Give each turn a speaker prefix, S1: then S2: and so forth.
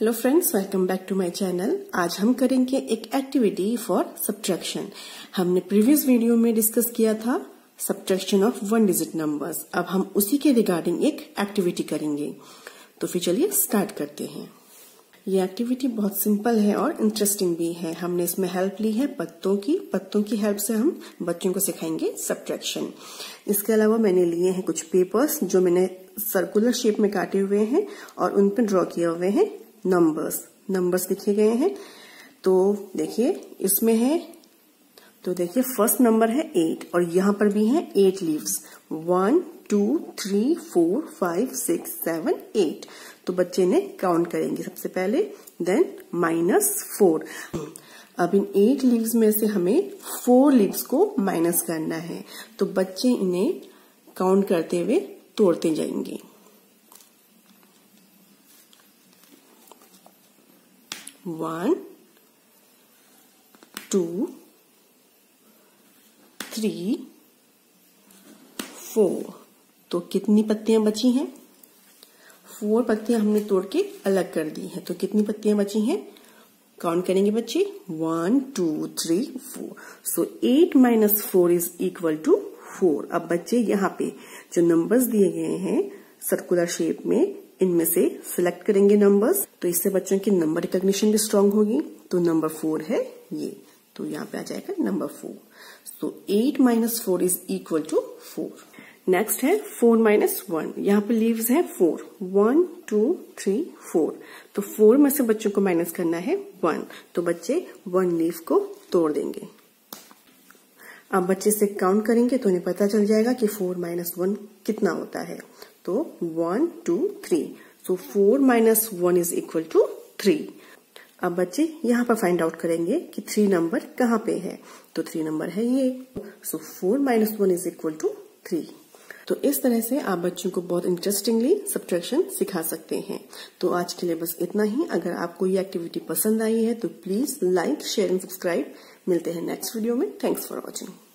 S1: Hello friends, welcome back to my channel. आज हम करेंगे एक एक्टिविटी फॉर सब्ट्रैक्शन। हमने प्रीवियस वीडियो में डिस्कस किया था subtraction of one digit numbers. अब हम उसी के रिगार्डिंग एक एक्टिविटी करेंगे। तो फिर चलिए स्टार्ट करते हैं। ये एक्टिविटी बहुत सिंपल है और इंटरेस्टिंग भी है। हमने इसमें हेल्प ली है पत्तों की हेल्प से हम बच्चों को सिखाएंगे सब्ट्रैक्शन। इसके अलावा मैंने लिए हैं कुछ पेपर्स जो मैंने सर्कुलर शेप में काटे हुए हैं और उन पर ड्रॉ किए हुए हैं नंबर्स लिखे गए हैं। तो देखिए इसमें है, तो देखिए फर्स्ट नंबर है 8 और यहाँ पर भी है 8 लीव्स, 1 2 3 4 5 6 7 8। तो बच्चे ने काउंट करेंगे सबसे पहले, देन -4। अब इन 8 लीव्स में से हमें 4 लीव्स को माइनस करना है। तो बच्चे इन्हें काउंट करते हुए तोड़ते जाएंगे। 1 2 3 4। तो कितनी पत्तियां बची हैं? 4 पत्तियां हमने तोड़ के अलग कर दी हैं। तो कितनी पत्तियां बची हैं? काउंट करेंगे बच्चे, 1 2 3 4। So 8 - 4 is equal to 4। अब बच्चे यहाँ पे जो नंबर्स दिए गए हैं सर्कुलर शेप में, इनमें से सिलेक्ट करेंगे नंबर्स। तो इससे बच्चों की नंबर रिकॉग्निशन भी स्ट्रांग होगी। तो नंबर 4 है ये, तो यहाँ पे आ जाएगा number 4। So 8 - 4 is equal to 4। Next है 4 - 1। यहाँ पे लीव्स है 4, 1 2 3 4। तो 4 में से बच्चों को माइनस करना है 1। तो बच्चे 1 लीव को तोड़ देंगे। अब बच्चे से काउंट करेंगे तो उन्हें पता चल जाएगा कि 4 - 1 कितना होता है। तो 1 2 3। So 4 - 1 is equal to 3। अब बच्चे यहाँ पर फाइंड आउट करेंगे कि 3 नंबर कहाँ पे है। तो 3 नंबर है ये। So 4 - 1 is equal to 3। तो इस तरह से आप बच्चों को बहुत इंटरेस्टिंगली सब्ट्रैक्शन सिखा सकते हैं। तो आज के लिए बस इतना ही। अगर आपको ये एक्टिविटी पसंद आई है तो please like, share and subscribe. मिलते हैं नेक्स्ट वीडियो में। Thanks for watching.